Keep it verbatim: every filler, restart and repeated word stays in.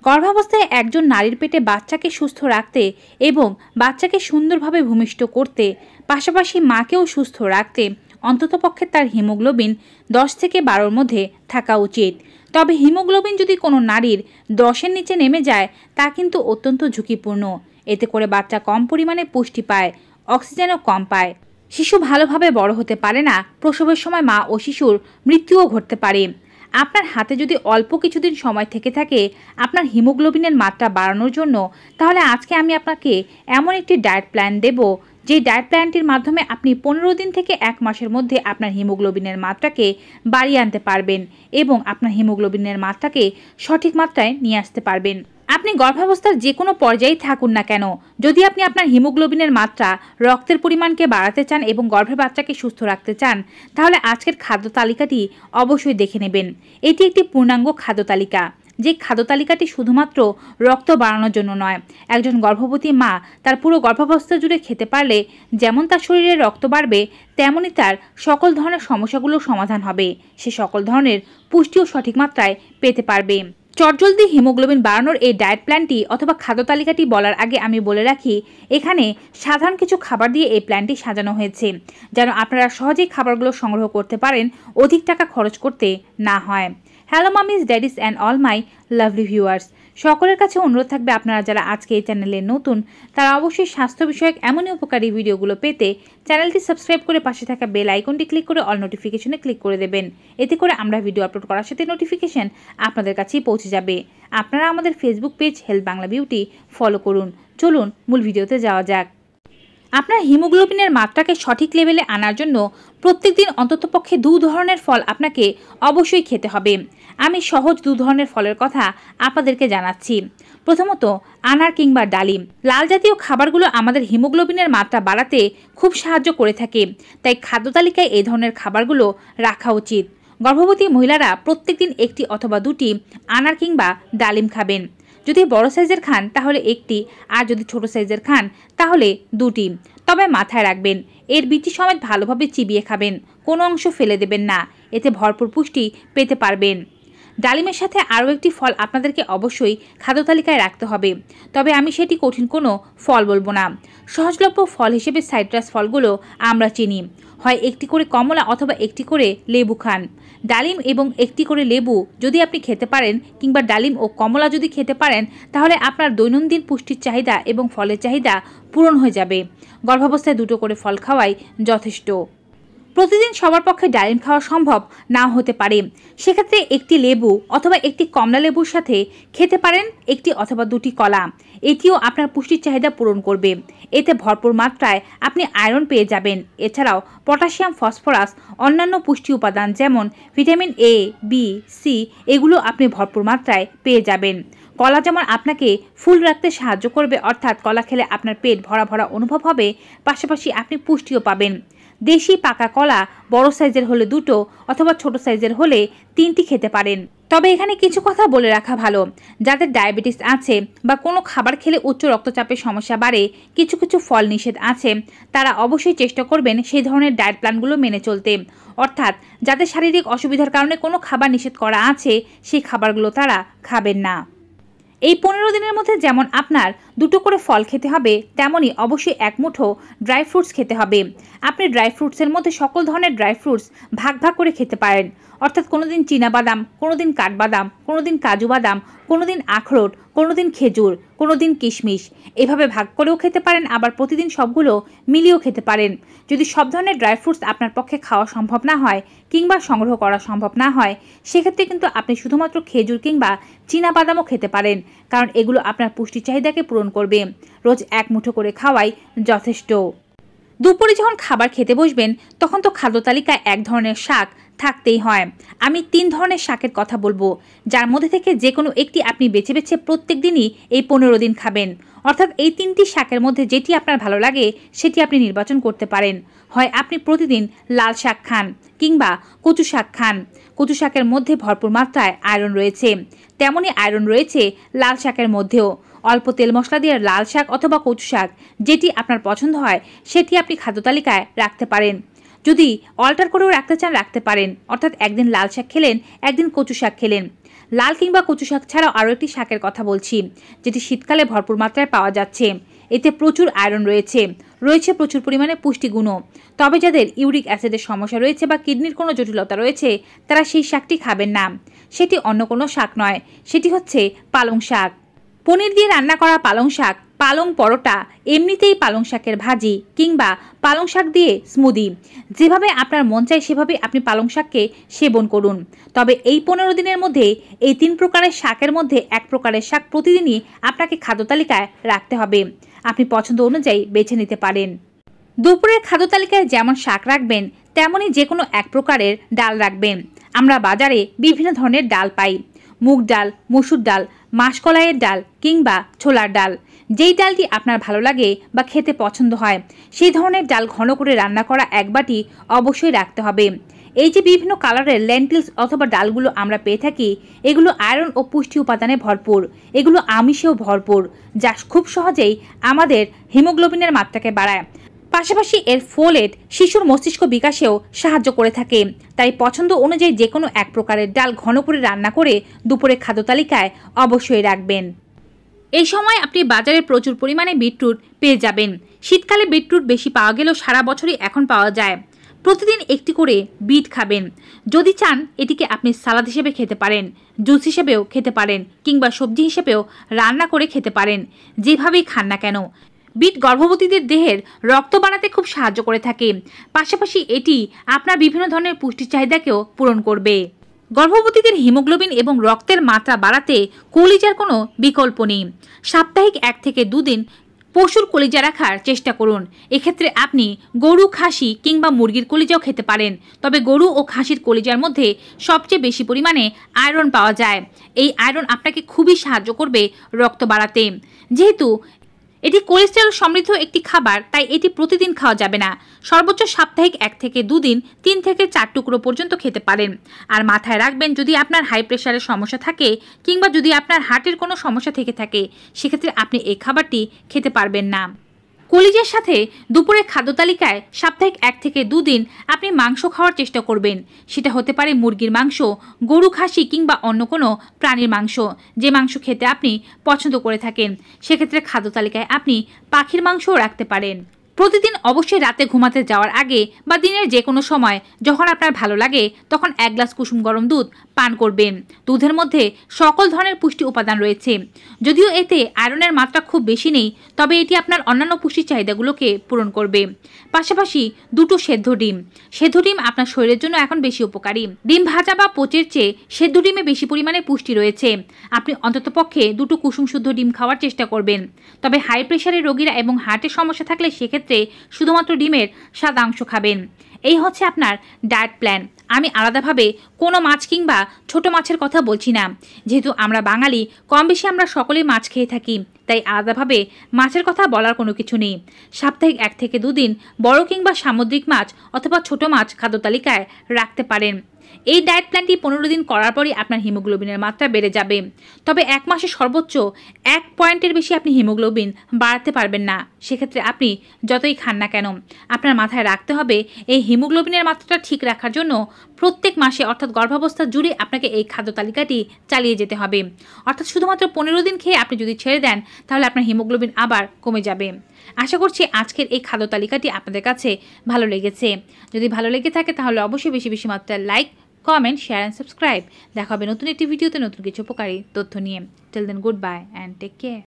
গর্ভাবস্থায় একজন নারীর পেটে বাচ্চাকে সুস্থ রাখতে এবং বাচ্চাকে সুন্দরভাবে ভূমিষ্ঠ করতে, পাশাপাশি মাকেও সুস্থ রাখতে অন্ততপক্ষে তার হিমোগ্লোবিন দশ থেকে বারোর মধ্যে থাকা উচিত। তবে হিমোগ্লোবিন যদি কোনো নারীর দশের নিচে নেমে যায় তা কিন্তু অত্যন্ত ঝুঁকিপূর্ণ। এতে করে বাচ্চা কম পরিমাণে পুষ্টি পায়, অক্সিজেনও কম পায়, শিশু ভালোভাবে বড় হতে পারে না, প্রসবের সময় মা ও শিশুর মৃত্যুও ঘটতে পারে। আপনার হাতে যদি অল্প কিছুদিন সময় থেকে থাকে আপনার হিমোগ্লোবিনের মাত্রা বাড়ানোর জন্য, তাহলে আজকে আমি আপনাকে এমন একটি ডায়েট প্ল্যান দেব যে ডায়েট প্ল্যানটির মাধ্যমে আপনি পনেরো দিন থেকে এক মাসের মধ্যে আপনার হিমোগ্লোবিনের মাত্রাকে বাড়িয়ে আনতে পারবেন এবং আপনার হিমোগ্লোবিনের মাত্রাকে সঠিক মাত্রায় নিয়ে আসতে পারবেন। আপনি গর্ভাবস্থার যে কোনো পর্যায়ে থাকুন না কেন, যদি আপনি আপনার হিমোগ্লোবিনের মাত্রা, রক্তের পরিমাণকে বাড়াতে চান এবং গর্ভের বাচ্চাকে সুস্থ রাখতে চান, তাহলে আজকের খাদ্য তালিকাটি অবশ্যই দেখে নেবেন। এটি একটি পূর্ণাঙ্গ খাদ্য তালিকা, যে খাদ্য তালিকাটি শুধুমাত্র রক্ত বাড়ানোর জন্য নয়। একজন গর্ভবতী মা তার পুরো গর্ভাবস্থা জুড়ে খেতে পারলে যেমন তার শরীরে রক্ত বাড়বে, তেমনই তার সকল ধরনের সমস্যাগুলোর সমাধান হবে। সে সকল ধরনের পুষ্টিও সঠিক মাত্রায় পেতে পারবে। চটজলদি হিমোগ্লোবিন বাড়ানোর এই ডায়েট প্ল্যানটি অথবা খাদ্য তালিকাটি বলার আগে আমি বলে রাখি, এখানে সাধারণ কিছু খাবার দিয়ে এই প্ল্যানটি সাজানো হয়েছে, যেন আপনারা সহজেই খাবারগুলো সংগ্রহ করতে পারেন, অধিক টাকা খরচ করতে না হয়। Hello mommies, daddies and all my lovely viewers, সকলের কাছে অনুরোধ থাকবে আপনারা যারা আজকে এই চ্যানেলে নতুন তারা অবশ্যই স্বাস্থ্য বিষয়ক এমনই উপকারী ভিডিওগুলো পেতে চ্যানেলটি সাবস্ক্রাইব করে পাশে থাকা বেল আইকনটি ক্লিক করে অল নোটিফিকেশনে ক্লিক করে দেবেন। এতে করে আমরা ভিডিও আপলোড করার সাথে নোটিফিকেশন আপনাদের কাছেই পৌঁছে যাবে। আপনারা আমাদের Facebook page health Bangla beauty follow করুন। চলুন মূল ভিডিওতে যাওয়া যাক। আপনার হিমোগ্লোবিনের মাত্রাকে সঠিক লেভেলে আনার জন্য প্রত্যেকদিন অন্ততপক্ষে দু ধরনের ফল আপনাকে অবশ্যই খেতে হবে। আমি সহজ দু ধরনের ফলের কথা আপনাদেরকে জানাচ্ছি। প্রথমত আনার কিংবা ডালিম। লাল জাতীয় খাবারগুলো আমাদের হিমোগ্লোবিনের মাত্রা বাড়াতে খুব সাহায্য করে থাকে, তাই খাদ্য তালিকায় এই ধরনের খাবারগুলো রাখা উচিত। গর্ভবতী মহিলারা প্রত্যেকদিন একটি অথবা দুটি আনার কিংবা ডালিম খাবেন। যদি বড় সাইজের খান তাহলে একটি, আর যদি ছোট সাইজের খান তাহলে দুটি। তবে মাথায় রাখবেন, এর বিচি সমেত ভালোভাবে চিবিয়ে খাবেন, কোনো অংশ ফেলে দেবেন না, এতে ভরপুর পুষ্টি পেতে পারবেন। ডালিমের সাথে আরও একটি ফল আপনাদেরকে অবশ্যই খাদ্য তালিকায় রাখতে হবে, তবে আমি সেটি কঠিন কোনো ফল বলবো না। সহজলভ্য ফল হিসেবে সাইট্রাস ফলগুলো আমরা চিনি, হয় একটি করে কমলা অথবা একটি করে লেবু খান। ডালিম এবং একটি করে লেবু যদি আপনি খেতে পারেন কিংবা ডালিম ও কমলা যদি খেতে পারেন, তাহলে আপনার দৈনন্দিন পুষ্টির চাহিদা এবং ফলের চাহিদা পূরণ হয়ে যাবে। গর্ভাবস্থায় দুটো করে ফল খাওয়াই যথেষ্ট। প্রতিদিন সবার পক্ষে ডালিম খাওয়া সম্ভব নাও হতে পারে, সেক্ষেত্রে একটি লেবু অথবা একটি কমলা লেবুর সাথে খেতে পারেন একটি অথবা দুটি কলা। এটিও আপনার পুষ্টির চাহিদা পূরণ করবে। এতে ভরপুর মাত্রায় আপনি আয়রন পেয়ে যাবেন। এছাড়াও পটাশিয়াম, ফসফরাস, অন্যান্য পুষ্টি উপাদান যেমন ভিটামিন এ, বি, সি এগুলো আপনি ভরপুর মাত্রায় পেয়ে যাবেন। কলা যেমন আপনাকে ফুল রাখতে সাহায্য করবে, অর্থাৎ কলা খেলে আপনার পেট ভরা ভরা অনুভব হবে, পাশাপাশি আপনি পুষ্টিও পাবেন। দেশি পাকা কলা বড় সাইজের হলে দুটো অথবা ছোট সাইজের হলে তিনটি খেতে পারেন। তবে এখানে কিছু কথা বলে রাখা ভালো, যাদের ডায়াবেটিস আছে বা কোনো খাবার খেলে উচ্চ রক্তচাপের সমস্যা বাড়ে, কিছু কিছু ফল নিষেধ আছে, তারা অবশ্যই চেষ্টা করবেন সেই ধরনের ডায়েট প্ল্যানগুলো মেনে চলতে। অর্থাৎ যাদের শারীরিক অসুবিধার কারণে কোনো খাবার নিষেধ করা আছে, সেই খাবারগুলো তারা খাবেন না। এই পনেরো দিনের মধ্যে যেমন আপনার দুটো করে ফল খেতে হবে, তেমনই অবশ্যই এক মুঠো ড্রাই ফ্রুটস খেতে হবে। আপনি ড্রাই ফ্রুটসের মধ্যে সকল ধরনের ড্রাই ফ্রুটস ভাগ ভাগ করে খেতে পারেন, অর্থাৎ কোনো দিন চীনাবাদাম, কোনো দিন কাঠবাদাম, কোনো দিন কাজু বাদাম, কোনো দিন আখরোট, কোনো দিন খেজুর, কোনো দিন কিশমিশ, এভাবে ভাগ করেও খেতে পারেন। আবার প্রতিদিন সবগুলো মিলিয়েও খেতে পারেন। যদি সব ধরনের ড্রাই ফ্রুটস আপনার পক্ষে খাওয়া সম্ভব না হয় কিংবা সংগ্রহ করা সম্ভব না হয়, সেক্ষেত্রে কিন্তু আপনি শুধুমাত্র খেজুর কিংবা চীনাবাদামও খেতে পারেন, কারণ এগুলো আপনার পুষ্টির চাহিদাকে পূরণ করবে। রোজ এক মুঠো করে খাওয়াই যথেষ্ট। দুপুরে যখন খাবার খেতে বসবেন তখন তো খাদ্য তালিকায় এক ধরনের শাক থাকতেই হয়। আমি তিন ধরনের শাকের কথা বলবো, যার মধ্যে থেকে যে কোনো একটি আপনি বেছে বেছে প্রত্যেক দিনই এই পনেরো দিন খাবেন। অর্থাৎ এই তিনটি শাকের মধ্যে যেটি আপনার ভালো লাগে সেটি আপনি নির্বাচন করতে পারেন। হয় আপনি প্রতিদিন লাল শাক খান কিংবা কচু শাক খান। কচু শাকের মধ্যে ভরপুর মাত্রায় আয়রন রয়েছে, তেমনই আয়রন রয়েছে লাল শাকের মধ্যেও। অল্প তেল মশলা দিয়ে লাল শাক অথবা কচু শাক যেটি আপনার পছন্দ হয় সেটি আপনি খাদ্য তালিকায় রাখতে পারেন। যদি অল্টার করেও রাখতে চান রাখতে পারেন, অর্থাৎ একদিন লাল শাক খেলেন, একদিন কচু শাক খেলেন। লাল কিংবা কচু শাক ছাড়াও আরও একটি শাকের কথা বলছি, যেটি শীতকালে ভরপুর মাত্রায় পাওয়া যাচ্ছে। এতে প্রচুর আয়রন রয়েছে, রয়েছে প্রচুর পরিমাণে পুষ্টিগুণও। তবে যাদের ইউরিক অ্যাসিডের সমস্যা রয়েছে বা কিডনির কোনো জটিলতা রয়েছে, তারা সেই শাকটি খাবেন না। সেটি অন্য কোনো শাক নয়, সেটি হচ্ছে পালং শাক। পনির দিয়ে রান্না করা পালং শাক, পালং পরোটা, এমনিতেই পালং শাকের ভাজি কিংবা পালং শাক দিয়ে স্মুদি, যেভাবে আপনার মন চায় সেভাবে আপনি পালং শাককে সেবন করুন। তবে এই পনেরো দিনের মধ্যে এই তিন প্রকারের শাকের মধ্যে এক প্রকারের শাক প্রতিদিনই আপনাকে খাদ্য তালিকায় রাখতে হবে। আপনি পছন্দ অনুযায়ী বেছে নিতে পারেন। দুপুরের খাদ্য তালিকায় যেমন শাক রাখবেন, তেমনই যে কোনো এক প্রকারের ডাল রাখবেন। আমরা বাজারে বিভিন্ন ধরনের ডাল পাই, মুগ ডাল, মসুর ডাল, মাসকলাইয়ের ডাল কিংবা ছোলার ডাল। যেই ডালটি আপনার ভালো লাগে বা খেতে পছন্দ হয়, সেই ধরনের ডাল ঘন করে রান্না করা এক বাটি অবশ্যই রাখতে হবে। এই যে বিভিন্ন কালারের লেন্টিলস অথবা ডালগুলো আমরা পেয়ে থাকি, এগুলো আয়রন ও পুষ্টি উপাদানে ভরপুর, এগুলো আমিষেও ভরপুর, যা খুব সহজেই আমাদের হিমোগ্লোবিনের মাত্রাকে বাড়ায়। পাশাপাশি এর ফোলেট শিশুর মস্তিষ্ক বিকাশেও সাহায্য করে থাকে। তাই পছন্দ অনুযায়ী যে কোনো এক প্রকারের ডাল ঘন করে রান্না করে দুপুরে খাদ্য তালিকায় অবশ্যই রাখবেন। এই সময় আপনি বাজারে প্রচুর পরিমাণে বিটরুট পেয়ে যাবেন। শীতকালে বিটরুট বেশি পাওয়া গেলেও সারা বছরই এখন পাওয়া যায়। প্রতিদিন একটি করে বিট খাবেন। যদি চান এটিকে আপনি সালাদ হিসেবে খেতে পারেন, জুস হিসেবেও খেতে পারেন কিংবা সবজি হিসেবেও রান্না করে খেতে পারেন। যেভাবেই খান না কেন, বিট গর্ভবতীদের দেহের রক্ত বাড়াতে খুব সাহায্য করে থাকে। পাশাপাশি এটি আপনার বিভিন্ন ধরনের পুষ্টি চাহিদাকেও পূরণ করবে। গর্ভবতীদের হিমোগ্লোবিন এবং রক্তের মাত্রা বাড়াতে কলিজার কোনো বিকল্প নেই। সাপ্তাহিক এক থেকে দুদিন পশুর কলিজা রাখার চেষ্টা করুন। এক্ষেত্রে আপনি গরু, খাসি কিংবা মুরগির কলিজাও খেতে পারেন। তবে গরু ও খাসির কলিজার মধ্যে সবচেয়ে বেশি পরিমাণে আয়রন পাওয়া যায়। এই আয়রন আপনাকে খুবই সাহায্য করবে রক্ত বাড়াতে। যেহেতু এটি কোলেস্টেরল সমৃদ্ধ একটি খাবার, তাই এটি প্রতিদিন খাওয়া যাবে না। সর্বোচ্চ সাপ্তাহিক এক থেকে দুদিন তিন থেকে চার টুকরো পর্যন্ত খেতে পারেন। আর মাথায় রাখবেন, যদি আপনার হাই প্রেশারের সমস্যা থাকে কিংবা যদি আপনার হার্টের কোনো সমস্যা থেকে থাকে, সেক্ষেত্রে আপনি এই খাবারটি খেতে পারবেন না। কলিজার সাথে দুপুরের খাদ্য তালিকায় সাপ্তাহিক এক থেকে দুদিন আপনি মাংস খাওয়ার চেষ্টা করবেন। সেটা হতে পারে মুরগির মাংস, গরু, খাসি কিংবা অন্য কোনো প্রাণীর মাংস, যে মাংস খেতে আপনি পছন্দ করে থাকেন। সেক্ষেত্রে খাদ্য তালিকায় আপনি পাখির মাংসও রাখতে পারেন। প্রতিদিন অবশ্যই রাতে ঘুমাতে যাওয়ার আগে বা দিনের যে কোনো সময় যখন আপনার ভালো লাগে তখন এক গ্লাস কুসুম গরম দুধ পান করবেন। দুধের মধ্যে সকল ধরনের পুষ্টি উপাদান রয়েছে। যদিও এতে আয়রনের মাত্রা খুব বেশি নেই, তবে এটি আপনার অন্যান্য পুষ্টি চাহিদাগুলোকে পূরণ করবে। পাশাপাশি দুটো সেদ্ধ ডিম। সেদ্ধ ডিম আপনার শরীরের জন্য এখন বেশি উপকারী। ডিম ভাজা বা পোচের চেয়ে সেদ্ধ ডিমে বেশি পরিমাণে পুষ্টি রয়েছে। আপনি অন্ততপক্ষে দুটো কুসুম শুদ্ধ ডিম খাওয়ার চেষ্টা করবেন। তবে হাই প্রেশারের রোগীরা এবং হার্টের সমস্যা থাকলে সেক্ষেত্রে শুধুমাত্র ডিমের সাদা অংশ খাবেন। এই হচ্ছে আপনার ডায়েট প্ল্যান। আমি আলাদাভাবে কোনো মাছ কিংবা ছোট মাছের কথা বলছি না। যেহেতু আমরা বাঙালি, কম বেশি আমরা সকলেই মাছ খেয়ে থাকি, তাই আলাদাভাবে মাছের কথা বলার কোনো কিছু নেই। সাপ্তাহিক এক থেকে দুদিন বড় কিংবা সামুদ্রিক মাছ অথবা ছোট মাছ খাদ্য তালিকায় রাখতে পারেন। এই ডায়েট প্ল্যানটি পনেরো দিন করার পরই আপনার হিমোগ্লোবিনের মাত্রা বেড়ে যাবে। তবে এক মাসে সর্বোচ্চ এক পয়েন্টের বেশি আপনি হিমোগ্লোবিন বাড়াতে পারবেন না। সেক্ষেত্রে আপনি যতই খান না কেন, আপনার মাথায় রাখতে হবে এই হিমোগ্লোবিনের মাত্রাটা ঠিক রাখার জন্য প্রত্যেক মাসে অর্থাৎ গর্ভাবস্থা জুড়ে আপনাকে এই খাদ্য তালিকাটি চালিয়ে যেতে হবে। অর্থাৎ শুধুমাত্র পনেরো দিন খেয়ে আপনি যদি ছেড়ে দেন, তাহলে আপনার হিমোগ্লোবিন আবার কমে যাবে। আশা করছি আজকের এই খাদ্য তালিকাটি আপনাদের কাছে ভালো লেগেছে। যদি ভালো লেগে থাকে তাহলে অবশ্যই বেশি বেশি মাত্রায় like, comment, share and subscribe. দেখা হবে নতুন একটি ভিডিওতে নতুন কিছু উপকারী তথ্য নিয়ে। Till then, goodbye and take care.